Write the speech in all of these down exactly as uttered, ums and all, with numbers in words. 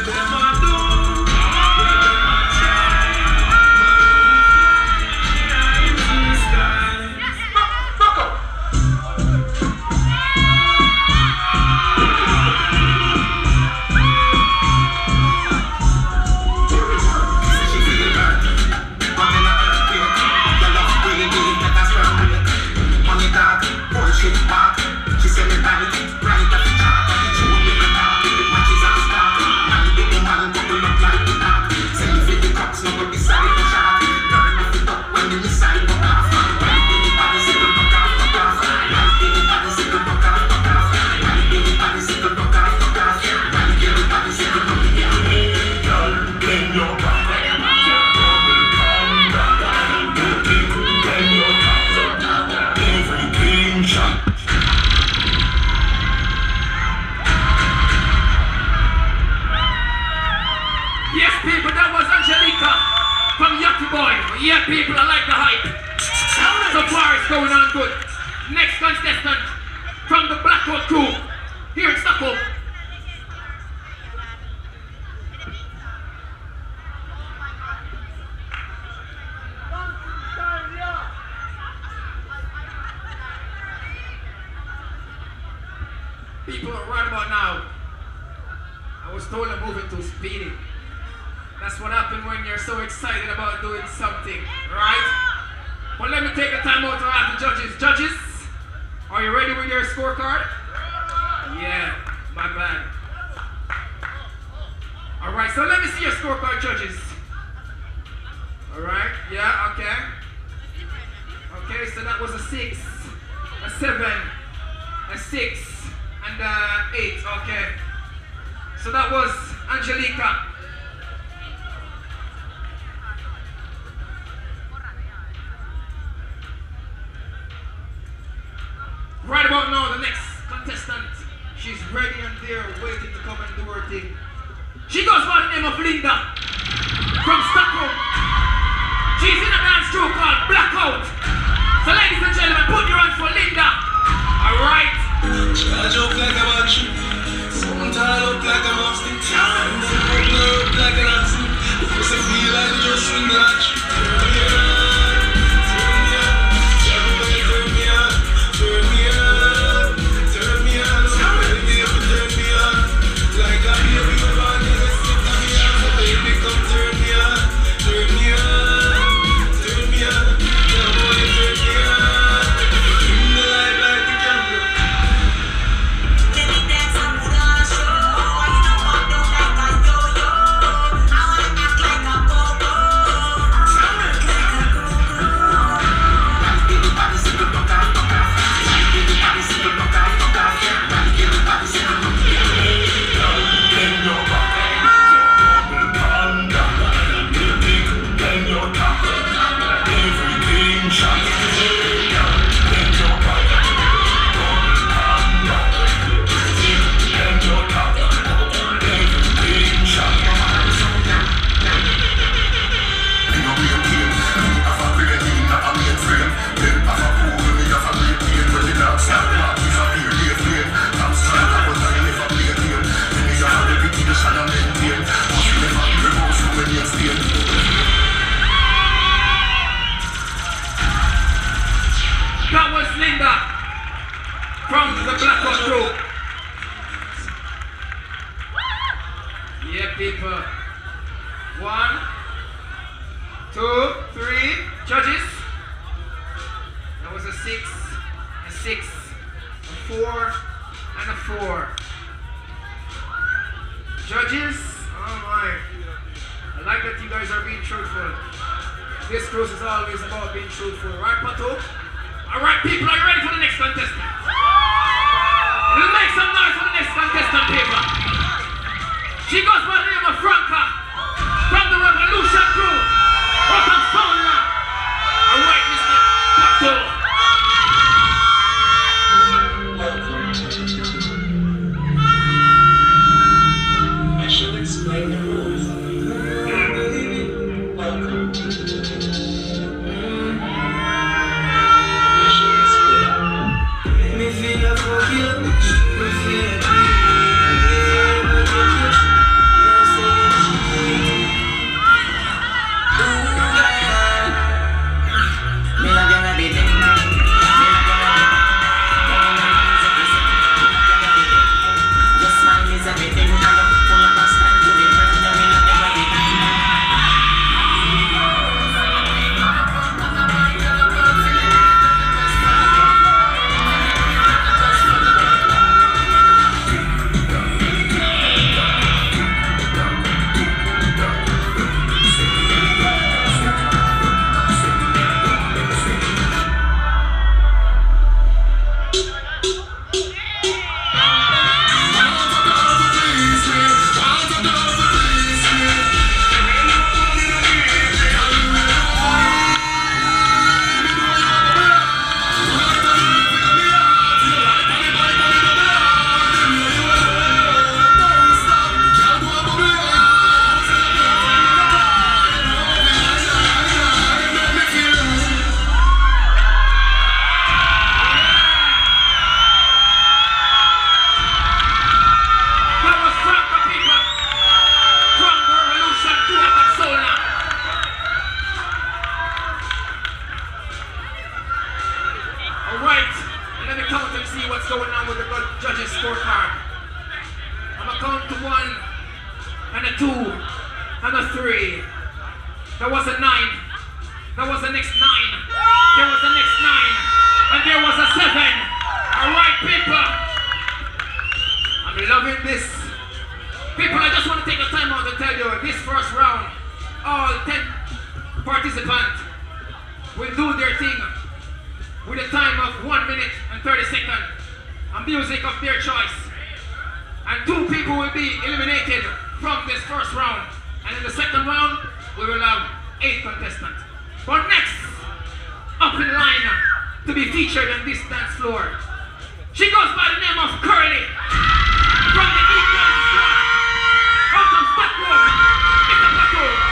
Yeah, people, I like the hype. So far it's going on good. Next contestant from the Blackout crew here in Stockholm. People, right about now, I was told I'm moving too speedy. That's what happens when you're so excited about doing something, right? But let me take the time out to ask the judges. Judges, are you ready with your scorecard? Yeah, my bad. All right, so let me see your scorecard, judges. All right, yeah, okay. Okay, so that was a six, a seven, a six, and uh, eight, okay. So that was Angelica. Right about now, the next contestant, she's ready and there, waiting to come and do her thing. She goes by the name of Linda, from Stockholm. She's in a dance troupe called Blackout. So ladies and gentlemen, put your hands for Linda. Alright? Charge up like a battery. Someone tie up like a mobster. Open up like an oxen. What's it feel like to just swing the latch? That was Linda from the Blackout crew. Yeah, people. One, two, three. Judges. That was a six, a six, a four, and a four. Judges. Oh my. I like that you guys are being truthful. This cruise is always about being truthful, right, Pato? Alright, people, are you ready for the next contestant? Let's make some noise for the next contestant, people. She goes by the name of Franca from the Revolution crew. Welcome, Sonia. Alright, Mister Pato. I should explain the rules. Welcome to me feel for you, me feel up to one, and a two, and a three. There was a nine. There was the next nine. There was the next nine. And there was a seven. Alright, people. I'm loving this. People, I just want to take a time out to tell you this first round, all ten participants will do their thing with a time of one minute and thirty seconds. And music of their choice. And two people will be eliminated from this first round. And in the second round, we will have eight contestants. But next, up in line to be featured on this dance floor, she goes by the name of Curly from the Equal Squad out of Stockholm, Mister Pato.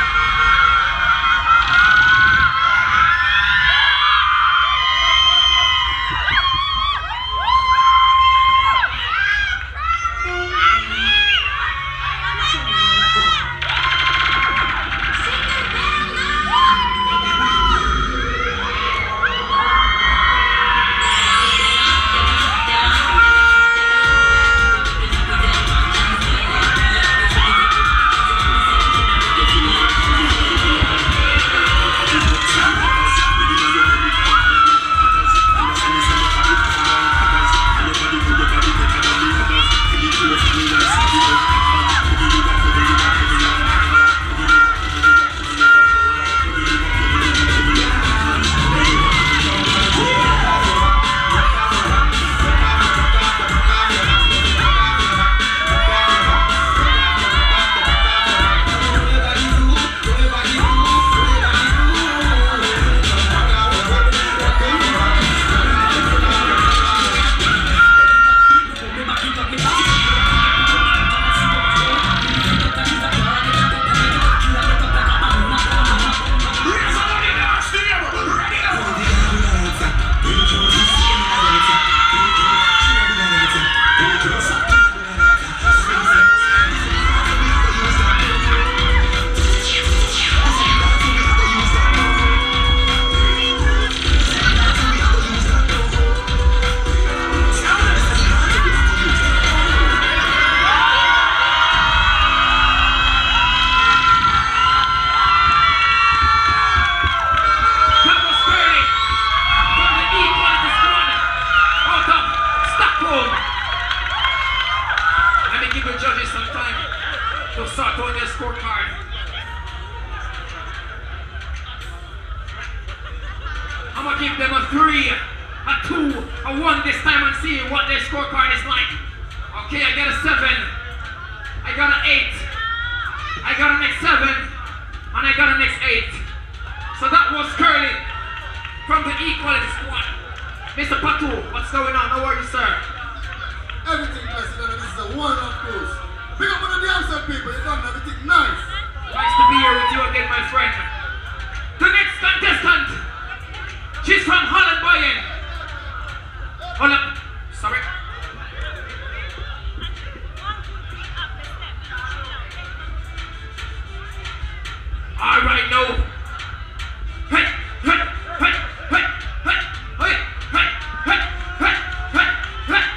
Hey!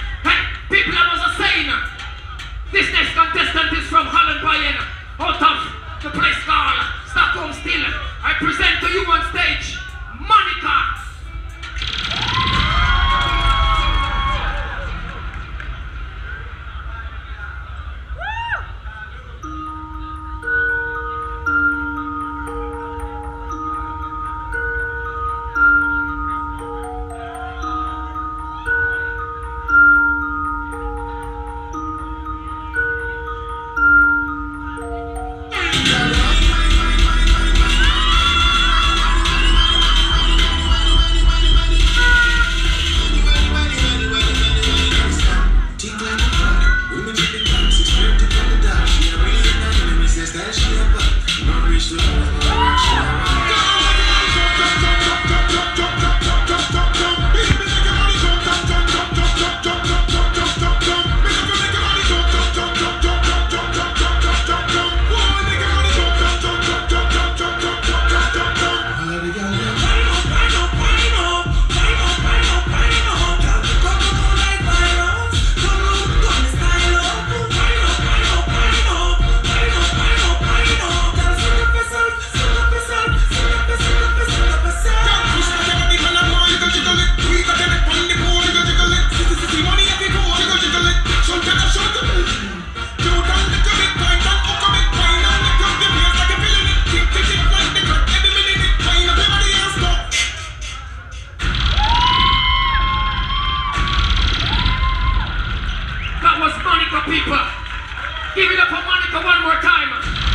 people. Give it up for Monica one more time.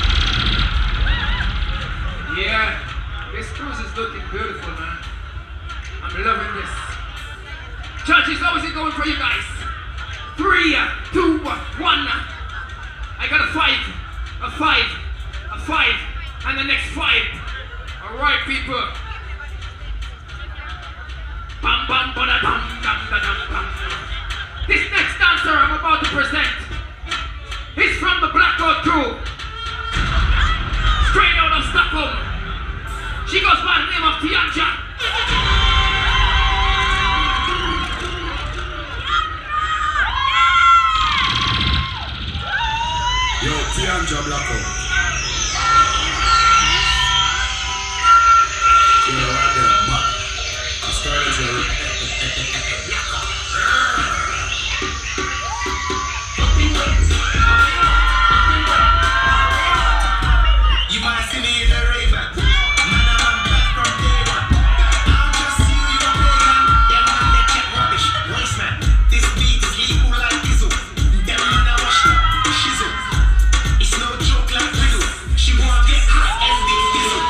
Yeah, this cruise is looking beautiful, man. I'm loving this. Judges, how is it going for you guys? Three, two, one. I got a five, a five, a five, and the next five. All right, people. Bam, bam, bada, bam, bam, bam, bam. This next dancer I'm about to present is from the Blackout Crew. Straight out of Stockholm. She goes by the name of Tianja. Yo, Tianja Blackout. You're right there, man. I started to... You might see me in the raven. Man, I'm back from day one. I'll just see you, you're pagan. Them man, they check rubbish. Voice man, this beat is legal like Gizzle. Them man, I wash up. Shizzle. It's no joke like Riddle. She won't get hot and big Dizzle.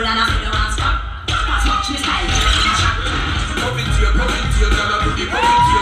Pop into your, pop into your, pop into your,